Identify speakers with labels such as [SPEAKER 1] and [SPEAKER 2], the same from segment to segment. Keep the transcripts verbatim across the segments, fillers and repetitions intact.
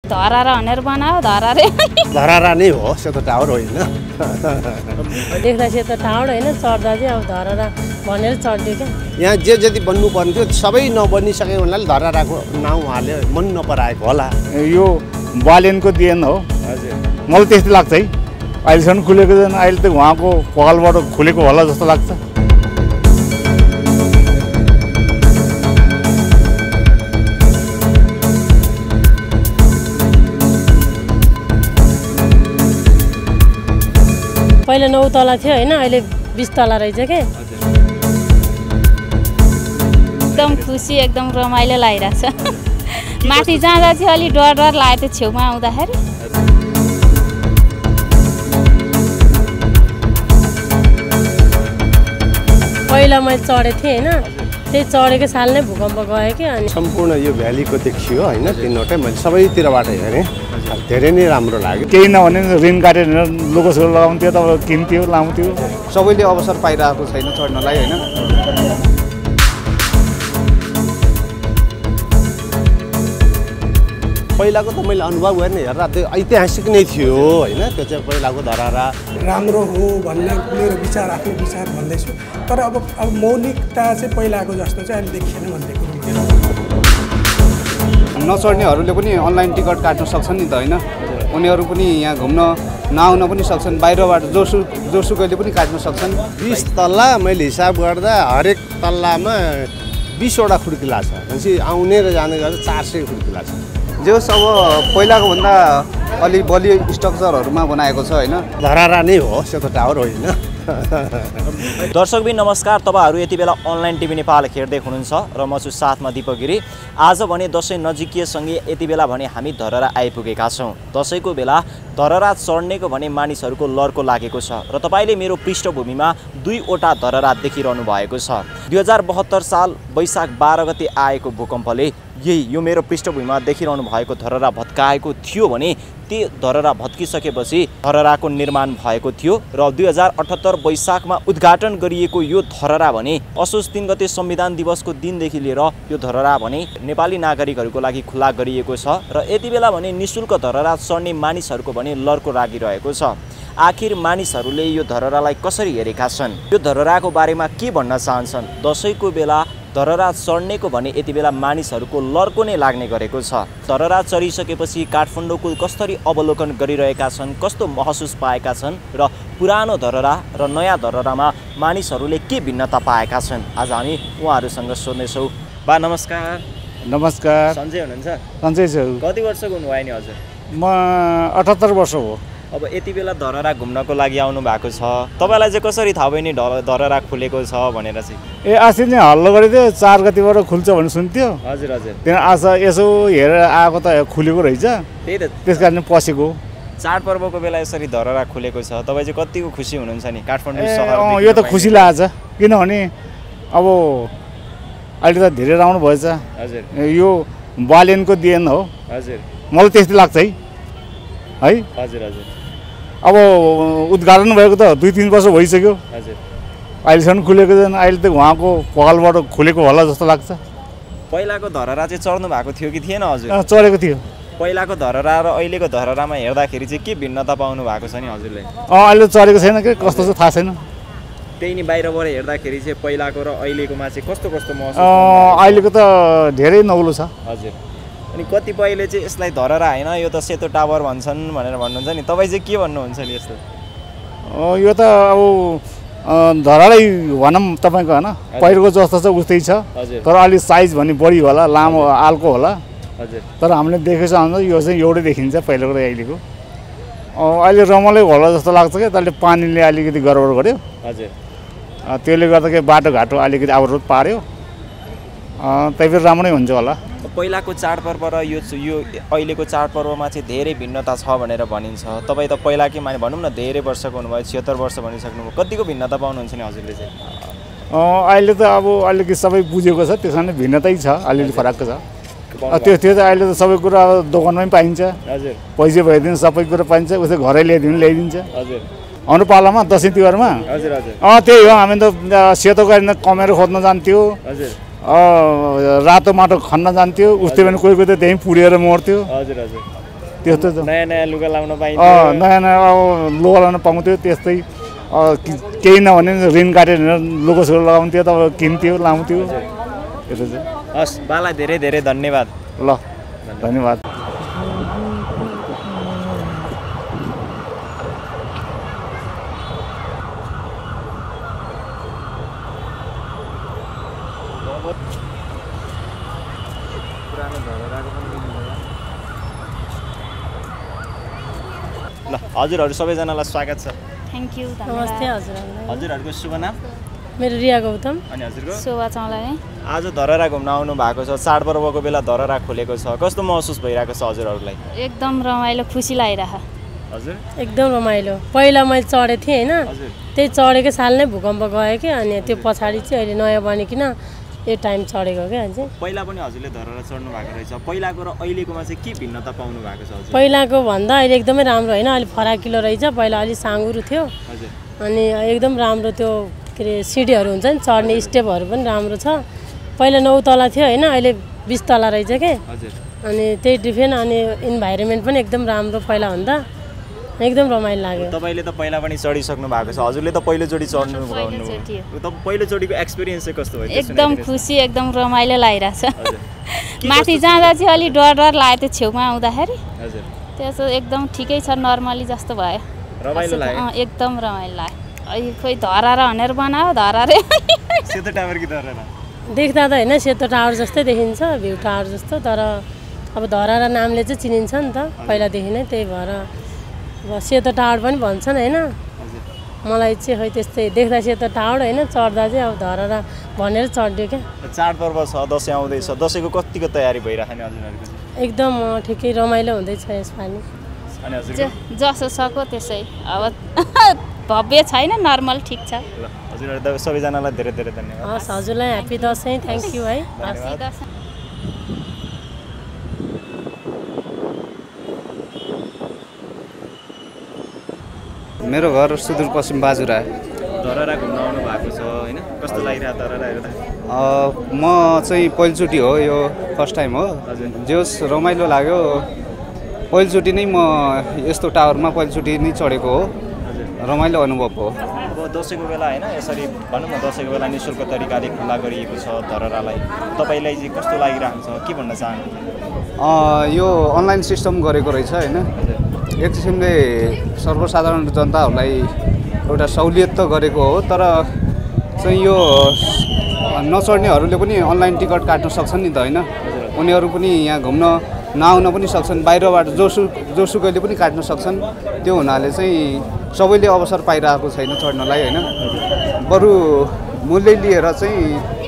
[SPEAKER 1] धरारा भनेर बनायो धरारे
[SPEAKER 2] धरारा नै हो सेतो टावर होइन
[SPEAKER 3] देख्दा सेतो टावर होइन चढ्दा चाहिँ अब धरारा भनेर चढ्यो क्या
[SPEAKER 2] यहाँ जे जति बन्नु पर्ने थियो सबै नबनिसकेको हुनाले धराराको नाउँ उहाँले मन नपराएको होला
[SPEAKER 4] यो बालेनको देन हो
[SPEAKER 2] हजुर
[SPEAKER 4] मलाई त्यस्तै लाग्छ है अहिलेसम्म खुलेको छैन अहिले त उहाँको पहलबाट खुलेको होला जस्तो लाग्छ
[SPEAKER 3] पहिला नौ तला थियो होइन अहिले बिस तला रहेछ के
[SPEAKER 1] एकदम खुसी एकदम रमाइलो लागिरहेछ माथि जाँदा चाहिँ अलि डर डर लाग्यो त्यो छेउमा आउँदाखेरि
[SPEAKER 3] पहिला मैले चढेको थिएँ होइन त्यही चढेको साल नै भूकम्प गयो कि अनि
[SPEAKER 2] सम्पूर्ण यो भ्यालीको देखियो होइन तिनवटै मैले सबैतिरबाट हेरेँ धेरै नै राम्रो लाग्यो
[SPEAKER 4] केही नभने ऋण काटेर लोगोसो लगाउँथ्यो तपाईँ किन्थ्यो लाउँथ्यो
[SPEAKER 5] सबैले अवसर पाइरहेको छैन चढ्नलाई होइन
[SPEAKER 2] पहिलाको त मैले अनुभव गर्ने हेर्दा त्यो ऐतिहासिक नै थियो होइन त्यो चाहिँ पहिलाको धरारा
[SPEAKER 6] राम्रो हो भन्ने मेरो विचार आफ्नो विचार भन्दैछु तर अब अब मौलिकता चाहिँ पहिलाको जस्तो चाहिँ अहिले देखिएन भन्ने कुरो
[SPEAKER 5] नचढ्नेहरूले पनि अनलाइन टिकट काट्न सक्छन् नि त होइन उनीहरू पनि यहाँ घुम्न नआउन पनि सक्छन् बाहिरबाट जोसु जोसुकैले पनि काट्न सक्छन्
[SPEAKER 2] बिस तल्ला मैले हिसाब गर्दा हरेक तल्लामा बिसवटा खुड्किला छ भनेपछि आउने र जाने गर्दा चार सय खुड्किला छ
[SPEAKER 5] जस अब पहिलाको भन्दा अलि बलियो स्ट्रक्चरहरूमा बनाएको छ होइन
[SPEAKER 2] धरारा नै हो सेतो टावर होइन
[SPEAKER 7] दर्शकबिन नमस्कार तपाईहरु यति बेला अनलाइन टिभी नेपाल हेर्दै हुनुहुन्छ र म छु साथमा दीपक गिरी आज भने दशैं नजिकिएसँगै यति बेला भने हामी धरहरा आइपुगेका छौं दशैंको बेला धरहरा चढ्नेको भने मानिसहरुको लर्को लागेको छ र तपाईले मेरो पृष्ठभूमिमा दुईवटा धरहरा देखिरहनु भएको छ दुई हजार बहत्तर साल वैशाख बाह्र गते आएको भूकम्पले यही यो मेरो पृष्ठभूमिमा देखिरहनु भएको धरहरा भत्काएको थियो भने त्यो धरहरा भत्किसकेपछि धरहराको निर्माण भएको थियो र दुई हजार अठहत्तर वैशाखमा उद्घाटन गरिएको यो धरहरा भने असोज तीन गते संविधान दिवसको दिनदेखि लिएर यो धरहरा भने नेपाली नागरिकहरूको लागि खुला गरिएको छ र यति बेला भने निशुल्क धरहरा चढ्ने मानिसहरूको भने लर्को लागिरहेको छ आखिर मानिसहरूले यो धरहरालाई कसरी हेरेका छन् यो धरहराको बारेमा के भन्न चाहन्छन् दशैंको बेला धरहरा चढ्नेको भने यति बेला मानिसहरूको लर्को नै लाग्ने गरेको छ धरहरा चढिसकेपछि काठमाडौँको कसरी अवलोकन गरिरहेका छन् कस्तो महसुस पाएका छन् र पुरानो धरहरा र नयाँ धरहरामा मानिसहरूले के भिन्नता पाएका छन् आज हामी उहाँहरूसँग सोध्नेछौँ बा नमस्कार
[SPEAKER 4] नमस्कार
[SPEAKER 7] सञ्जय हुनुहुन्छ
[SPEAKER 4] सञ्जय छु
[SPEAKER 7] कति वर्षको हुनुभयो नि हजुर
[SPEAKER 4] म अठहत्तर वर्ष हो
[SPEAKER 7] अब यति बेला धरहरा घुम्नको लागि आउनु भएको छ तपाईलाई चाहिँ कसरी थाहा भयो नि धरहरा खुलेको छ भनेर चाहिँ
[SPEAKER 4] ए अस्ति नै हल्लो गरिदियो चार गतिबाट खुल्छ भनेर सुन्थ्यो
[SPEAKER 7] हजुर हजुर
[SPEAKER 4] त्यहाँ आज यसो हेरेर आएको त खुलेको रहेछ
[SPEAKER 7] त्यही त
[SPEAKER 4] त्यस कारण पसेको
[SPEAKER 7] चाडपर्वको बेला यसरी धरहरा खुलेको छ तपाईँ चाहिँ कतिको खुसी हुनुहुन्छ नि काठमाडौँ सहर
[SPEAKER 4] यो त खुसी लागेछ किनभने अब अहिले त धेरै राम्रो भएछ
[SPEAKER 7] हजुर
[SPEAKER 4] यो बालेनको देन हो
[SPEAKER 7] हजुर
[SPEAKER 4] मलाई त्यस्तै लाग्छ है है
[SPEAKER 7] हजुर हजुर
[SPEAKER 4] अब उद्घाटन भएको त दुई तिन वर्ष भइसक्यो
[SPEAKER 7] हजुर
[SPEAKER 4] अहिलेसम्म खुलेको छैन अहिले त उहाँको पहलबाट खुलेको होला जस्तो लाग्छ
[SPEAKER 7] पहिलाको धरहरा चाहिँ चढ्नु भएको थियो कि थिएन हजुर
[SPEAKER 4] चढेको थियो
[SPEAKER 7] पहिलाको धरहरा र अहिलेको धरहरामा हेर्दाखेरि चाहिँ के भिन्नता पाउनु भएको छ नि हजुरले
[SPEAKER 4] अँ अहिले चढेको छैन कि कस्तो छ थाहा छैन
[SPEAKER 7] त्यही नि बाहिरबाट हेर्दाखेरि चाहिँ पहिलाको र अहिलेकोमा चाहिँ कस्तो कस्तो महसुस
[SPEAKER 4] अहिलेको त धेरै नौलो छ
[SPEAKER 7] हजुर अनि कतिपयले चाहिँ यसलाई धरहरा होइन यो त सेतो टावर भन्छन् भनेर भन्नुहुन्छ नि तपाईँ चाहिँ के भन्नुहुन्छ नि यस्तो
[SPEAKER 4] यो त अब धरहरै भनौँ तपाईँको होइन पहिरोको जस्तो छ उस्तै छ तर अलिक साइज भने बढी होला लामो आलको होला
[SPEAKER 7] हजुर
[SPEAKER 4] तर हामीले देखेको छ यो चाहिँ एउटै देखिन्छ पहिलाको र अहिलेको अहिले रमाइलो होला जस्तो लाग्छ क्या त्यसले पानीले अलिकति गडबड गर्यो
[SPEAKER 7] हजुर
[SPEAKER 4] त्यसले गर्दा के बाटोघाटो अलिकति अवरोध पार्यो त्यही पनि राम्रै हुन्छ होला
[SPEAKER 7] पहिलाको चाडपर्व र यो यो अहिलेको चाडपर्वमा चाहिँ धेरै भिन्नता छ भनेर भनिन्छ तपाईँ त पहिलाकै माने भनौँ न धेरै वर्षको हुनुभयो छिहत्तर वर्ष भनिसक्नुभयो कतिको भिन्नता पाउनुहुन्छ नि हजुरले चाहिँ
[SPEAKER 4] अहिले त अब अलिकति सबै बुझेको छ त्यस कारण भिन्नतै छ अलिअलि फरक छ त्यो त्यो त अहिले त सबै कुरा दोकानमै पाइन्छ
[SPEAKER 7] हजुर
[SPEAKER 4] पैसा भइदिनु सबै कुरा पाइन्छ उसले घरै ल्याइदिनु ल्याइदिन्छ
[SPEAKER 7] हजुर
[SPEAKER 4] हाम्रो पालामा दसैँ तिहारमा
[SPEAKER 7] हजुर हजुर
[SPEAKER 4] अँ त्यही हो हामी त सेतो गरेर कमेरो खोज्न जान्थ्यो
[SPEAKER 7] हजुर
[SPEAKER 4] रातो माटो खन्न जान्थ्यो उस्तै भने कोही कोही त त्यहीँ पुरेर मर्थ्यो
[SPEAKER 7] हजुर हजुर
[SPEAKER 4] त्यस्तो
[SPEAKER 7] नयाँ नयाँ लुगा लाउन पाइन्छ
[SPEAKER 4] नयाँ नयाँ अब लुगा लाउन पाउँथ्यो त्यस्तै केही नभने ऋण काटेर लुगासुगा लगाउँथ्यो त अब किन्थ्यो लाउँथ्यो त्यसो चाहिँ
[SPEAKER 7] हस् बाला धेरै धेरै धन्यवाद
[SPEAKER 4] ल धन्यवाद
[SPEAKER 7] ल हजुरहरू सबैजनालाई स्वागत छ
[SPEAKER 1] थ्याङ्क यू
[SPEAKER 3] नमस्ते हजुरहरूलाई
[SPEAKER 7] हजुरहरूको शुभ नाम
[SPEAKER 3] मेरो रिया गौतम
[SPEAKER 7] अनि हजुरको
[SPEAKER 1] शोभा चौलाने
[SPEAKER 7] आज धरहरा घुम्न आउनु भएको छ चाडपर्वको बेला धरहरा खोलेको छ कस्तो महसुस भइरहेको छ हजुरहरूलाई
[SPEAKER 1] एकदम रमाइलो खुसी लागिरहेको
[SPEAKER 7] हजुर
[SPEAKER 3] एकदम रमाइलो पहिला मैले चढेको थिएँ होइन
[SPEAKER 7] हजुर
[SPEAKER 3] त्यही चढेकै साल नै भूकम्प गयो कि अनि त्यो पछाडि चाहिँ अहिले नयाँ बनिकन यो टाइम चढेको क्या अझै
[SPEAKER 7] पहिला पनि हजुरले धरहरा चढ्नु भएको रहेछ पहिलाको र अहिलेकोमा चाहिँ के भिन्नता पाउनु भएको छ हजुर
[SPEAKER 3] पहिलाको भन्दा अहिले एकदमै राम्रो होइन अहिले फराकिलो रहेछ पहिला अलिक साँगुरो थियो
[SPEAKER 7] हजुर
[SPEAKER 3] अनि एकदम राम्रो त्यो के अरे सिडीहरू हुन्छ नि चढ्ने स्टेपहरू पनि राम्रो छ पहिला नौ तला थियो होइन अहिले बिस तला रहेछ के
[SPEAKER 7] हजुर
[SPEAKER 3] अनि त्यही डिफेन्ट अनि इन्भाइरोमेन्ट पनि एकदम राम्रो पहिला भन्दा एकदम रमाइलो लाग्यो
[SPEAKER 7] तपाईँले त पहिला पनि चढिसक्नु भएको छ हजुरले त पहिलोचोटि चढ्नु
[SPEAKER 1] पहिलोचोटि
[SPEAKER 7] त पहिलोचोटिको एक्सपिरियन्स चाहिँ कस्तो भयो
[SPEAKER 1] एकदम खुसी एकदम रमाइलो लागिरहेछ माथि जाँदा चाहिँ अलिक डर डर लाग्यो त्यो छेउमा आउँदाखेरि
[SPEAKER 7] हजुर
[SPEAKER 1] त्यसो एकदम ठिकै छ नर्मली जस्तो भयो
[SPEAKER 7] रमाइलो लाग्यो
[SPEAKER 1] एकदम रमाइलो लाग्यो अहिले खोइ धरारा भनेर बनायो धरारे
[SPEAKER 7] सेतो टावर कि धरहरा
[SPEAKER 3] देख्दा त होइन सेतो टावर जस्तै देखिन्छ भ्यू टावर जस्तो तर अब धरारा नामले चाहिँ चिनिन्छ नि त पहिलादेखि नै त्यही भएर अब सेतो टावर पनि भन्छन् होइन मलाई चाहिँ खै त्यस्तै देख्दा सेतो टावर होइन चढ्दा चाहिँ अब धरारा भनेर चढ्यो क्या
[SPEAKER 7] चाडपर्व छ दसैँ आउँदैछ दसैँको कतिको तयारी भइरहेको नि हजुरहरूको
[SPEAKER 3] एकदम ठिकै रमाइलो हुँदैछ यसपालि
[SPEAKER 7] अनि हजुरको
[SPEAKER 1] जसो सको त्यसै अब भव्य छैन नर्मल ठिक छ
[SPEAKER 7] ल हजुरहरू सबैजनालाई धेरै धेरै धन्यवाद
[SPEAKER 3] हस् हजुरलाई ह्याप्पी दसैँ थ्याङ्क यू है हस्
[SPEAKER 5] मेरो घर सुदूरपश्चिम बाजुरा
[SPEAKER 7] धरहरा घुम्न आउनु भएको छ होइन कस्तो लागिरहेको धरहरा हेर्दा
[SPEAKER 5] म चाहिँ पहिलोचोटि हो यो फर्स्ट टाइम हो जे होस् रमाइलो लाग्यो पहिलोचोटि नै म यस्तो टावरमा पहिलोचोटि नै चढेको हो रमाइलो अनुभव हो
[SPEAKER 7] अब दसैँको बेला होइन यसरी भनौँ न दसैँको बेला नि शुल्क तरिकाले खुला गरिएको छ धरहरालाई तपाईँलाई चाहिँ कस्तो लागिरहेको छ के भन्न चाहनुहुन्छ
[SPEAKER 5] यो अनलाइन सिस्टम गरेको रहेछ होइन एक किसिमले सर्वसाधारण जनताहरूलाई एउटा सहुलियत त गरेको हो तर चाहिँ यो नचढ्नेहरूले पनि अनलाइन टिकट काट्न सक्छन् नि त होइन उनीहरू पनि यहाँ घुम्न नआउन पनि सक्छन् बाहिरबाट जोसु जोसुकैले पनि काट्न सक्छन् त्यो हुनाले चाहिँ सबैले अवसर पाइरहेको छैन चढ्नलाई होइन बरु मूल्य लिएर चाहिँ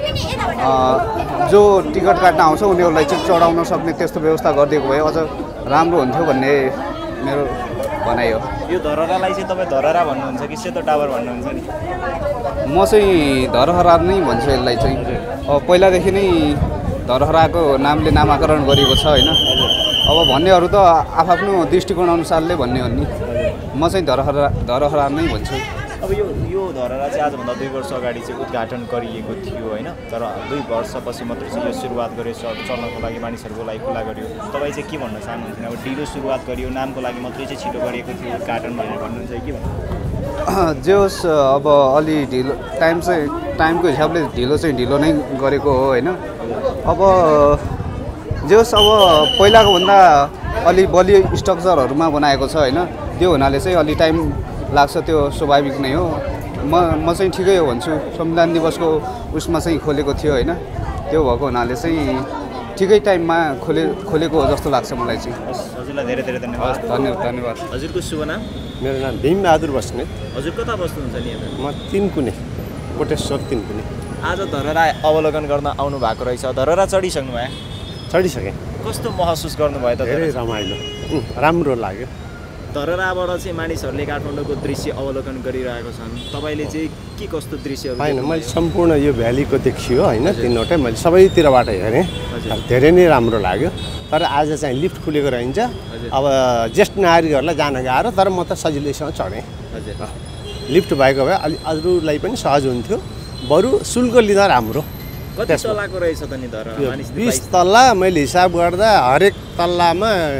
[SPEAKER 5] जो टिकट काट्न आउँछ उनीहरूलाई चाहिँ चढाउन सक्ने त्यस्तो व्यवस्था गरिदिएको भए अझ राम्रो हुन्थ्यो भन्ने मेरो भनाइ हो
[SPEAKER 7] यो धरहरालाई चाहिँ तपाईँ धरहरा भन्नुहुन्छ कि सेतो टावर भन्नुहुन्छ नि
[SPEAKER 5] म चाहिँ धरहरा नै भन्छु यसलाई चाहिँ अब पहिलादेखि नै धरहराको नामले नामाकरण गरिएको छ होइन अब भन्नेहरू त आफ्नो दृष्टिकोण अनुसारले भन्ने हो नि म चाहिँ धरहरा धरहरा नै भन्छु
[SPEAKER 7] अब यो यो धरहरा चाहिँ आजभन्दा दुई वर्ष अगाडि चाहिँ उद्घाटन गरिएको थियो होइन तर दुई वर्षपछि मात्र चाहिँ यो सुरुवात गरेर चल्नको लागि मानिसहरूको लागि खुला गरियो तपाईँ चाहिँ के भन्न चाहनुहुन्छ अब ढिलो सुरुवात गरियो नामको लागि मात्रै चाहिँ छिटो गरिएको थियो उद्घाटन भनेर भन्नुहुन्छ के भन्नु
[SPEAKER 5] जे होस् अब अलि ढिलो टाइम चाहिँ टाइमको हिसाबले ढिलो चाहिँ ढिलो नै गरेको हो होइन अब जे होस् अब पहिलाको भन्दा अलि बलियो स्ट्रक्चरहरूमा बनाएको छ होइन त्यो हुनाले चाहिँ अलि टाइम लाग्छ त्यो स्वाभाविक नै हो म म चाहिँ ठिकै हो भन्छु संविधान दिवसको उसमा चाहिँ खोलेको थियो होइन त्यो भएको हुनाले चाहिँ ठिकै टाइममा खोले खोलेको हो जस्तो लाग्छ मलाई चाहिँ
[SPEAKER 7] हजुरलाई धेरै धेरै धन्यवाद
[SPEAKER 5] धन्यवाद धन्यवाद
[SPEAKER 7] हजुरको शुभ नाम
[SPEAKER 2] मेरो नाम भीमबहादुर बस्नेत
[SPEAKER 7] हजुर कता बस्नुहुन्छ नि यहाँ
[SPEAKER 2] म तिनकुने कोटेश्वर तिनकुने
[SPEAKER 7] आज धरहरा अवलोकन गर्न आउनु भएको रहेछ धरहरा चढिसक्नु भयो
[SPEAKER 2] चढिसकेँ
[SPEAKER 7] कस्तो महसुस गर्नुभयो त
[SPEAKER 2] धेरै रमाइलो राम्रो लाग्यो
[SPEAKER 7] धरहराबाट चाहिँ मानिसहरूले काठमाडौँको दृश्य अवलोकन गरिरहेको छन् तपाईँले चाहिँ के कस्तो दृश्यहरू
[SPEAKER 2] होइन मैले सम्पूर्ण यो भ्यालीको देखियो होइन तिनवटै मैले सबैतिरबाट हेरेँ धेरै नै राम्रो लाग्यो तर आज चाहिँ लिफ्ट खुलेको रहन्छ अब ज्येष्ठ नागरिकहरूलाई जान गाह्रो तर म त सजिलैसँग चढेँ
[SPEAKER 7] हजुर
[SPEAKER 2] लिफ्ट भएको भए अलि अरूलाई पनि सहज हुन्थ्यो बरु शुल्क लिँदा राम्रो
[SPEAKER 7] कति तलाको रहेछ त नि धरहरा
[SPEAKER 2] बिस तल्ला मैले हिसाब गर्दा हरेक तल्लामा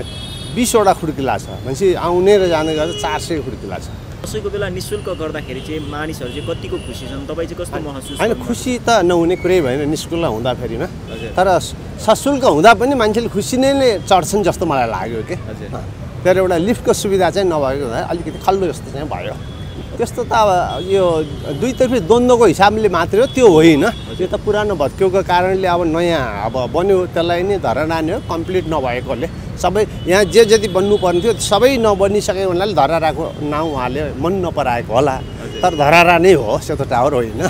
[SPEAKER 2] बिसवटा खुड्किला छ भनेपछि आउने र जाने गर्दा चार सय खुड्किला छ।
[SPEAKER 7] दसैँको बेला निःशुल्क गर्दाखेरि चाहिँ मानिसहरू चाहिँ कतिको खुसी छन्, तपाईँ चाहिँ कस्तो महसुस?
[SPEAKER 2] होइन, खुसी त नहुने कुरै भएन निःशुल्क हुँदाखेरिमा, तर सशुल्क हुँदा पनि मान्छेले खुसी नै नै चढ्छन् जस्तो मलाई लाग्यो कि। तर एउटा लिफ्टको सुविधा चाहिँ नभएको हुँदा अलिकति खल्लो जस्तो चाहिँ भयो। त्यस्तो त अब यो दुईतर्फी द्वन्द्वको हिसाबले मात्रै हो, त्यो होइन। यो त पुरानो भत्किएको कारणले अब नयाँ अब बन्यो, त्यसलाई नै धरा नान्यो कम्प्लिट नभएकोले। सबै यहाँ जे जति बन्नुपर्ने थियो सबै नबनिसकेको हुनाले धराराको नाउँ उहाँले मन नपराएको होला, तर धरारा नै हो, सेतो टावर होइन।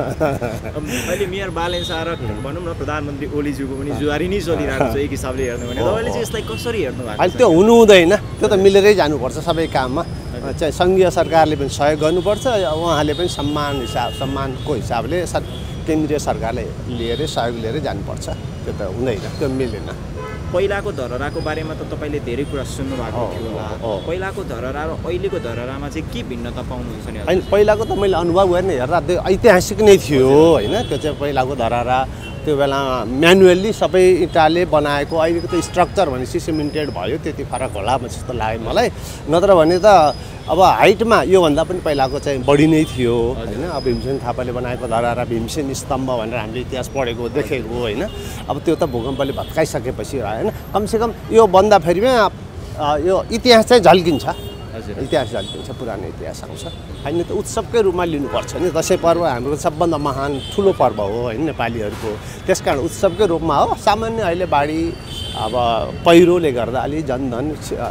[SPEAKER 7] अहिले मेयर बालेन शाह र भनौँ न प्रधानमन्त्री ओलीज्यूको पनि जुवारी नै चलिरहेको छ एक हिसाबले हेर्नु भने, तपाईँले चाहिँ यसलाई कसरी हेर्नु भएको?
[SPEAKER 2] अहिले त्यो हुनु हुँदैन, त्यो त मिलेरै जानुपर्छ सबै काममा। चाहिँ सङ्घीय सरकारले पनि सहयोग गर्नुपर्छ, उहाँले पनि सम्मान हिसाब सम्मानको हिसाबले सर केन्द्रीय सरकारले लिएरै सहयोग लिएरै जानुपर्छ। त्यो त हुँदैन, त्यो मिलेन।
[SPEAKER 7] पहिलाको धरहराको बारेमा त तपाईँले धेरै कुरा सुन्नुभएको थियो होला। पहिलाको धरहरा र अहिलेको धरहरामा चाहिँ के भिन्नता पाउनुहुन्छ नि?
[SPEAKER 2] होइन, पहिलाको त मैले अनुभव गर्ने हेर्दा त्यो ऐतिहासिक नै थियो होइन। त्यो चाहिँ पहिलाको धरहरा त्यो बेला म्यानुअल्ली सबै इँटाले बनाएको, अहिलेको त स्ट्रक्चर भनेपछि सिमेन्टेड भयो, त्यति फरक होला जस्तो लाग्यो मलाई। नत्र भने त अब हाइटमा योभन्दा पनि पहिलाको चाहिँ बढी नै थियो होइन। अब भीमसेन थापाले बनाएको धरहरा भीमसेन स्तम्भ भनेर हामीले इतिहास पढेको देखेको होइन। अब त्यो त भूकम्पले भत्काइसकेपछि होइन, कमसेकम यो बन्दाफेरिमा यो इतिहास चाहिँ झल्किन्छ, इतिहास झल्किन्छ, पुरानो इतिहास आउँछ होइन। त उत्सवकै रूपमा लिनुपर्छ नि। दसैँ पर्व हाम्रो सबभन्दा महान ठुलो पर्व हो होइन नेपालीहरूको, त्यस कारण उत्सवकै रूपमा हो। सामान्य अहिले बाढी अब पहिरोले गर्दा अलि जनधन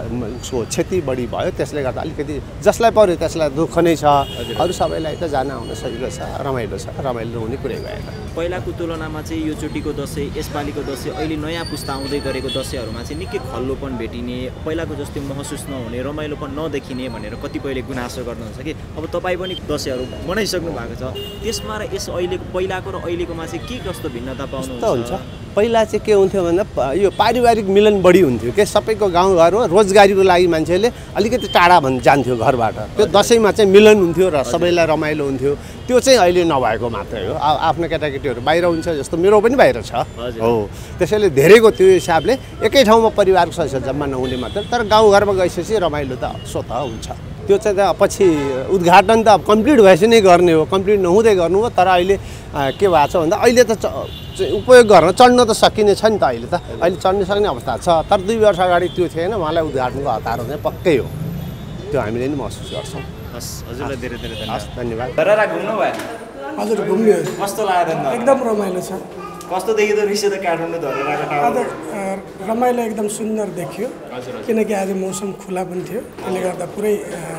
[SPEAKER 2] क्षति बढी भयो, त्यसले गर्दा अलिकति जसलाई पर्यो त्यसलाई दुःख नै छ। अरू सबैलाई त जान आउन सजिलो छ, रमाइलो छ, रमाइलो हुने कुरै भएन।
[SPEAKER 7] पहिलाको तुलनामा चाहिँ यो चोटिको दसैँ, यसपालिको दसैँ, अहिले नयाँ पुस्ता आउँदै गरेको दसैँहरूमा चाहिँ निकै खल्लोपन भेटिने, पहिलाको जस्तो महसुस नहुने, रमाइलोपन नदेखिने भनेर कतिपयले गुनासो गर्नुहुन्छ कि। अब तपाईँ पनि दसैँहरू मनाइसक्नु भएको छ, त्यसमा र यस अहिलेको पहिलाको र अहिलेकोमा चाहिँ के कस्तो भिन्नता पाउनुहुन्छ?
[SPEAKER 2] पहिला चाहिँ के हुन्थ्यो भन्दा यो पारिवारिक मिलन बढी हुन्थ्यो के। सबैको गाउँघर हो, रोजगारीको लागि मान्छेले अलिकति टाढा भन् जान्थ्यो घरबाट। त्यो दसैँमा चाहिँ मिलन हुन्थ्यो र सबैलाई रमाइलो हुन्थ्यो। त्यो चाहिँ अहिले नभएको मात्रै हो। आफ्नो केटाकेटीहरू बाहिर हुन्छ, जस्तो मेरो पनि बाहिर छ हो। त्यसैले धेरैको त्यो हिसाबले एकै ठाउँमा परिवारको सदस्य जम्मा नहुने मात्रै, तर गाउँघरमा गएपछि रमाइलो त स्वतः हुन्छ। त्यो चाहिँ त पछि उद्घाटन त अब कम्प्लिट भएपछि नै गर्ने हो, कम्प्लिट नहुँदै गर्नु हो। तर अहिले के भएको छ भन्दा अहिले त उपयोग गर्न चढ्न त सकिने छ नि त, अहिले त अहिले चढ्न सक्ने अवस्था छ। तर दुई वर्ष अगाडि त्यो थिएन, उहाँलाई उद्घाटनको हतारो चाहिँ पक्कै हो, त्यो हामीले नि महसुस गर्छौँ।
[SPEAKER 7] हस्, हजुरलाई धेरै धेरै
[SPEAKER 2] हस्, धन्यवाद।
[SPEAKER 7] धरहरा घुम्नु भयो?
[SPEAKER 6] हजुर, घुम्यो।
[SPEAKER 7] कस्तो लाग्यो त?
[SPEAKER 6] एकदम रमाइलो छ।
[SPEAKER 7] कस्तो देखिँदो रहेछ त काठमाडौँ धरहराको टावर?
[SPEAKER 6] रमाइलो, एकदम सुन्दर देखियो, किनकि आज मौसम खुला पनि थियो। त्यसले गर्दा पुरै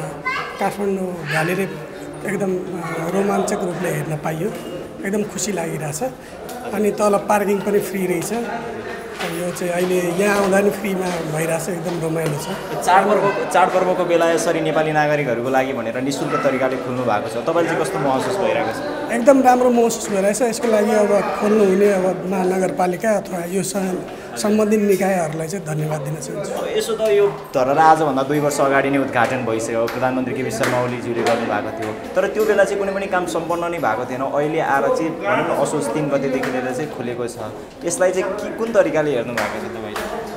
[SPEAKER 6] काठमाडौँ भ्याली एकदम रोमाञ्चक रूपले हेर्न पाइयो, एकदम खुसी लागिरहेछ। अनि तल पार्किङ पनि फ्री रहेछ। यो चाहिँ अहिले यहाँ आउँदा नि फ्रीमा भइरहेछ, एकदम रमाइलो छ।
[SPEAKER 7] चाडपर्व चाडपर्वको बेला यसरी नेपाली नागरिकहरूको लागि भनेर निःशुल्क तरिकाले खोल्नु भएको छ, तपाईँले चाहिँ कस्तो महसुस भइरहेको छ?
[SPEAKER 6] एकदम राम्रो महसुस भइरहेछ। यसको लागि अब खोल्नु हुने अब महानगरपालिका अथवा यो सम्बन्धित निकायहरूलाई चाहिँ धन्यवाद दिन चाहन्छु।
[SPEAKER 7] यसो त यो धरहरा आजभन्दा दुई वर्ष अगाडि नै उद्घाटन भइसक्यो, प्रधानमन्त्री केपी शर्मा ओलीज्यूले गर्नुभएको थियो। तर त्यो बेला चाहिँ कुनै पनि काम सम्पन्न नै भएको थिएन। अहिले आएर चाहिँ भनौँ न असोज तिन गतेदेखि लिएर चाहिँ खुलेको छ। यसलाई चाहिँ के कुन तरिकाले हेर्नु भएको छ तपाईँले?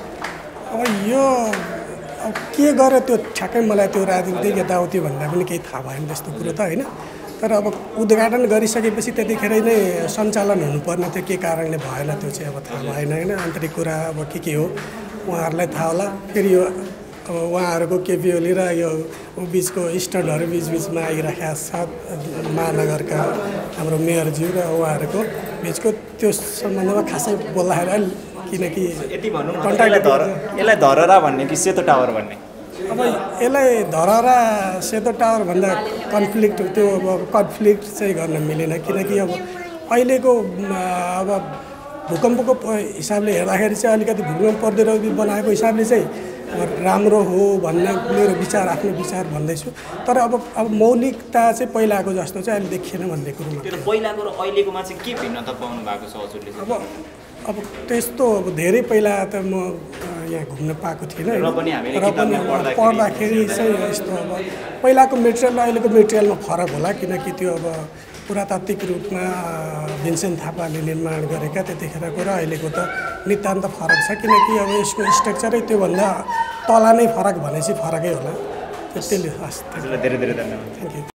[SPEAKER 6] अब यो अब के गर्यो त्यो ठ्याक्कै मलाई त्यो राजनीतिक यताउति भन्दा पनि केही थाहा भएन त्यस्तो कुरो त होइन। तर अब उद्घाटन गरिसकेपछि त्यतिखेरै नै सञ्चालन हुनुपर्ने थियो, के कारणले भएन त्यो चाहिँ अब थाहा भएन होइन। आन्तरिक कुरा अब के के हो उहाँहरूलाई थाहा होला। फेरि यो अब उहाँहरूको केपी ओली र यो बिचको स्टन्टहरू बिचबिचमा आइरहेका छ, महानगरका हाम्रो मेयरज्यू र उहाँहरूको बिचको त्यो सम्बन्धमा खासै बोल्दाखेरि अलि, किनकि
[SPEAKER 7] यति भनौँ यसलाई धरहरा भन्ने कि सेतो टावर भन्ने?
[SPEAKER 6] अब यसलाई धरहरा सेतो टावर भन्दा कन्फ्लिक्ट त्यो अब कन्फ्लिक्ट चाहिँ गर्न मिलेन, किनकि अब अहिलेको अब भूकम्पको हिसाबले हेर्दाखेरि चाहिँ अलिकति भूकम्प प्रतिरोधी बनाएको हिसाबले चाहिँ राम्रो हो भन्ने मेरो विचार, आफ्नो विचार भन्दैछु। तर अब अब मौलिकता चाहिँ पहिलाको जस्तो चाहिँ अहिले देखिएन भन्ने कुरो मात्रै।
[SPEAKER 7] पहिलाको र अहिलेकोमा चाहिँ के भिन्नता पाउनु भएको छ हजुरले?
[SPEAKER 6] अब अब त्यस्तो अब धेरै पहिला त म यहाँ घुम्न पाएको थिइनँ
[SPEAKER 7] र पनि
[SPEAKER 6] पढ्दाखेरि चाहिँ यस्तो अब पहिलाको मेटेरियल र अहिलेको मेटेरियलमा फरक होला, किनकि त्यो अब पुरातात्विक रूपमा भीमसेन थापाले निर्माण गरेका त्यतिखेरको र अहिलेको त नितान्त फरक छ, किनकि अब यसको स्ट्रक्चरै त्योभन्दा तला नै फरक भनेपछि फरकै होला त्यसले हस्
[SPEAKER 7] हजुरलाई धेरै धेरै धन्यवाद।
[SPEAKER 6] Thank you.